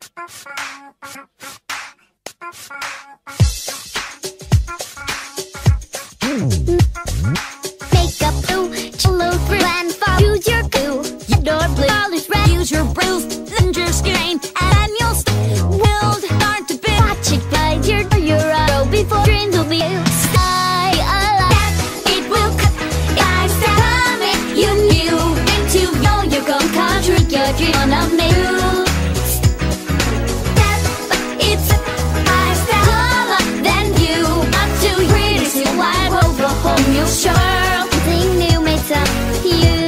Makeup blue, chillo through and far. Use your glue, your door blue, polish red. Use your bruise, then your skin, and then you'll will start to build. Watch it glide your arrow before dreams will be sky alive. It will cut. I said coming, you knew into know you're gonna conquer your dream on a move. It's I said taller than you, up to pretty still wide over home you sure. Something new may tell you.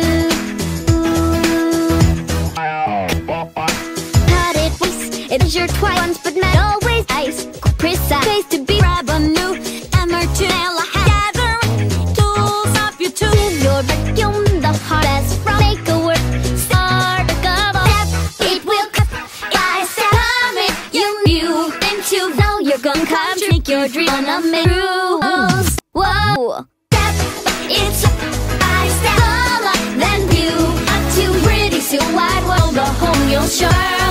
Cut it once, it is your twice once, but not always nice. Precise ways to be revenue. Hammer to nail a gather tools up your tool. Give your vacuum the hardest from make a word. Start a couple step, it will cut. I said coming, you knew into know you're gonna come trick your dream on a move. Whoa, step, it's I step taller than you. Up to pretty still wide world, the home you'll sure.